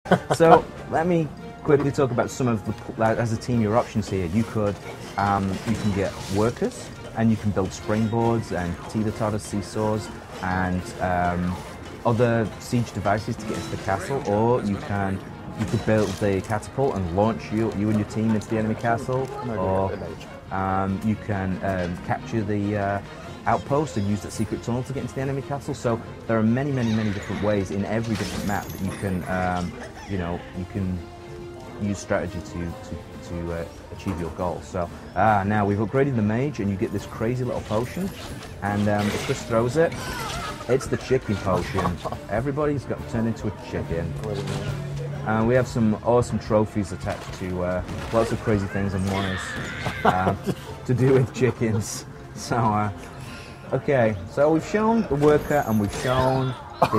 So let me quickly talk about some of the, as a team, your options here. You can get workers, and you can build springboards and teeter-totter seesaws and other siege devices to get into the castle, or you could build the catapult and launch you and your team into the enemy castle, or you can capture the outpost and use that secret tunnel to get into the enemy castle. So there are many different ways in every different map that you can, you can use strategy to achieve your goal. So now we've upgraded the mage, and you get this crazy little potion, and if Chris throws it, it's the chicken potion. Everybody's got turned into a chicken. We have some awesome trophies attached to lots of crazy things, and one is to do with chickens. So, okay, so we've shown the worker and we've shown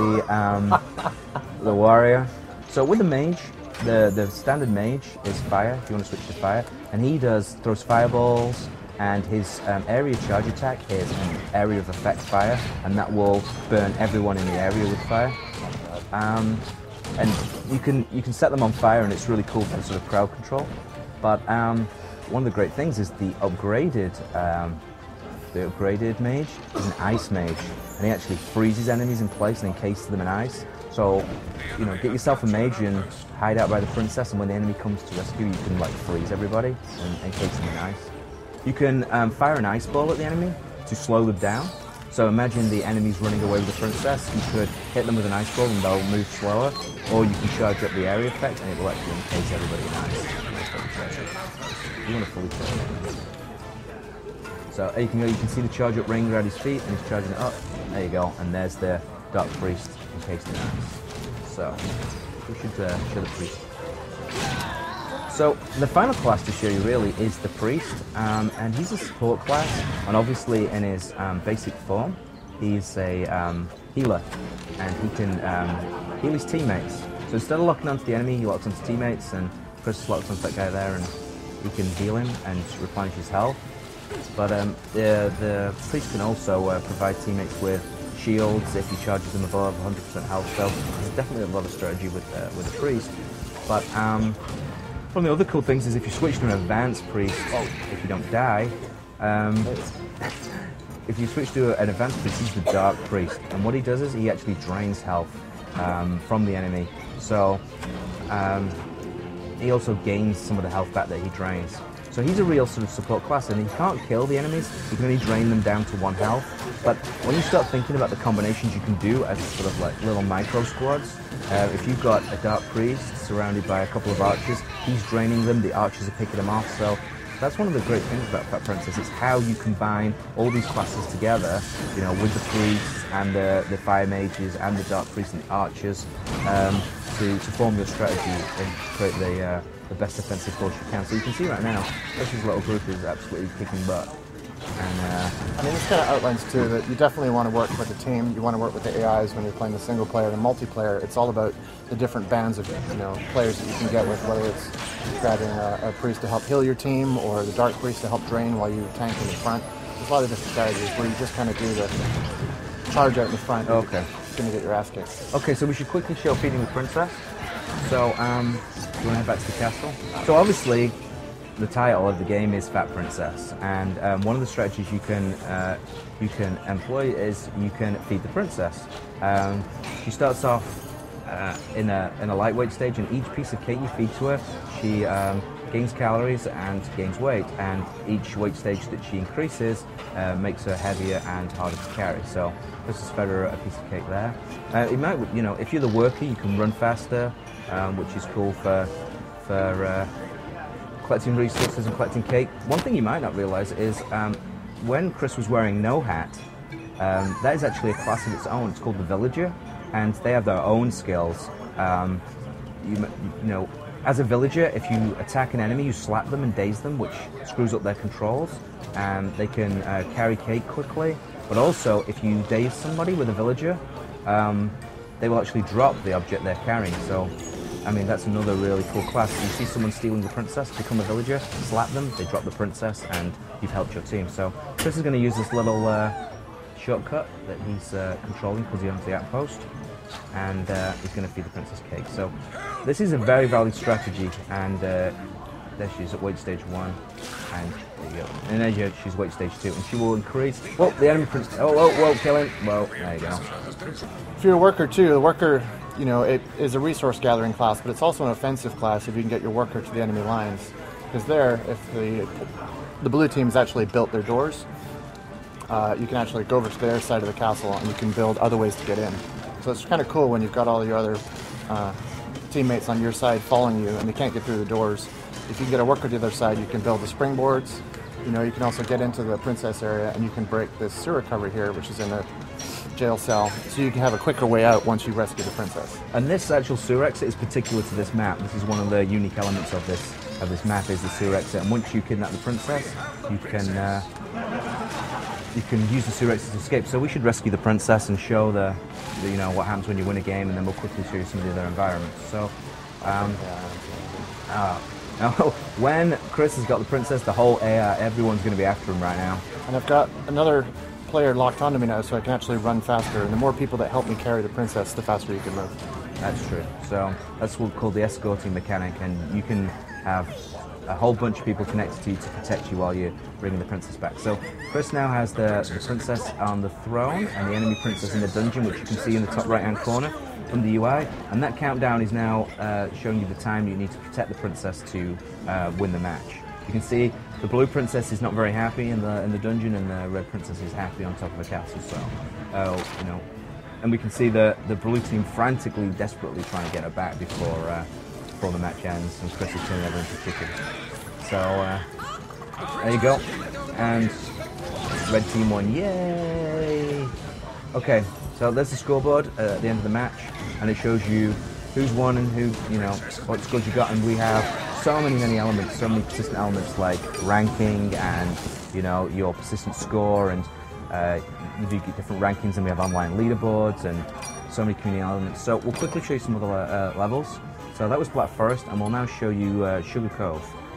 the warrior. So with the mage, the standard mage is fire, if you want to switch to fire, and he throws fireballs, and his area charge attack is an area of effect fire, and that will burn everyone in the area with fire. And you can set them on fire, and it's really cool for sort of crowd control. But one of the great things is the upgraded mage is an ice mage, and he actually freezes enemies in place and encases them in ice. So, get yourself a mage and hide out by the princess, and when the enemy comes to rescue, you can like freeze everybody and encase them in ice. You can fire an ice ball at the enemy to slow them down. So imagine the enemy's running away with the princess. You could hit them with an ice ball and they'll move slower, or you can charge up the area effect and it will actually encase everybody in ice. You want to fully charge it. So you can see the charge up ring around his feet, and he's charging it up. There you go, and there's the Dark Priest encased in ice. So we should show the priest. So the final class to show you really is the priest, and he's a support class, and obviously in his basic form he's a healer, and he can heal his teammates. So instead of locking onto the enemy, he locks onto teammates, and Chris locks onto that guy there, and he can heal him and replenish his health. But the priest can also provide teammates with shields if he charges them above 100% health. So there's definitely a lot of strategy with the priest. But one of the other cool things is if you switch to an advanced priest, if you don't die, if you switch to an advanced priest, he's the Dark Priest, and what he does is he actually drains health from the enemy. So he also gains some of the health back that he drains. So he's a real sort of support class, and he can't kill the enemies, you can only drain them down to 1 health. But when you start thinking about the combinations you can do as sort of like little micro squads, if you've got a Dark Priest surrounded by a couple of archers, he's draining them, the archers are picking them off. So that's one of the great things about Fat Princess, is how you combine all these classes together, with the priests and the fire mages and the Dark Priests and the archers, to form your strategy and create the best defensive force you can. So you can see right now, this little group is absolutely kicking butt. And this kind of outlines too that you definitely want to work with a team. You want to work with the AIs when you're playing the single player. The multiplayer, it's all about the different bands of players that you can get with, whether it's grabbing a priest to help heal your team, or the Dark Priest to help drain while you tank in the front. There's a lot of different strategies where you just kind of do the charge out in the front. Okay. You're going to get your ass kicked. Okay, so we should quickly show feeding the princess. So, you want to head back to the castle? So obviously, the title of the game is Fat Princess, and one of the strategies you can employ is you can feed the princess. She starts off in a lightweight stage, and each piece of cake you feed to her, she gains calories and gains weight, and each weight stage that she increases makes her heavier and harder to carry. So this is fed her a piece of cake there. It might, if you're the worker, you can run faster, which is cool for collecting resources and collecting cake. One thing you might not realize is when Chris was wearing no hat, that is actually a class of its own. It's called the Villager, and they have their own skills. As a villager, if you attack an enemy, you slap them and daze them, which screws up their controls. They can carry cake quickly, but also if you daze somebody with a villager, they will actually drop the object they're carrying. So that's another really cool class. You see someone stealing the princess, become a villager, slap them, they drop the princess, and you've helped your team. So Chris is going to use this little shortcut that he's controlling because he owns the outpost, and he's going to feed the princess cake. So this is a very valid strategy, and there she's at weight stage 1, and there you go. And there she's weight stage 2, and she will increase. Well, the enemy prince. Oh, whoa, kill him. Well, there you go. If you're a worker too, the worker, you know, it is a resource gathering class, but it's also an offensive class if you can get your worker to the enemy lines. Because there, if the blue team's actually built their doors, you can actually go over to their side of the castle and you can build other ways to get in. So it's kind of cool when you've got all your other teammates on your side following you and they can't get through the doors. If you can get a worker to the other side, you can build the springboards. You know, you can also get into the princess area and you can break this sewer cover here, which is in a jail cell, so you can have a quicker way out once you rescue the princess. And this actual sewer exit is particular to this map. This is one of the unique elements of this map is the sewer exit. And once you kidnap the princess, you can use the sewer exit to escape. So we should rescue the princess and show the you know what happens when you win a game, and then we'll quickly show you some of the other environments. So when Chris has got the princess, the whole AI, everyone's going to be after him right now. And I've got another player locked onto me now, so I can actually run faster. And the more people that help me carry the princess, the faster you can move. That's true. So that's what's called the escorting mechanic, and you can have a whole bunch of people connected to you to protect you while you're bringing the princess back. So Chris now has the princess on the throne and the enemy princess in the dungeon, which you can see in the top right-hand corner from the UI. And that countdown is now showing you the time you need to protect the princess to win the match. You can see the blue princess is not very happy in the dungeon, and the red princess is happy on top of the castle. So, you know, and we can see the blue team frantically, desperately trying to get her back before the match ends, and Chris is turning everyone into chicken. So there you go, and red team won, yay! Okay, so there's the scoreboard at the end of the match, and it shows you who's won and who, you know, what scores you got, and we have so many elements, so many persistent elements like ranking and, you know, your persistent score, and you do get different rankings, and we have online leaderboards and so many community elements. So we'll quickly show you some of the levels. So that was Black Forest, and we'll now show you Sugar Cove.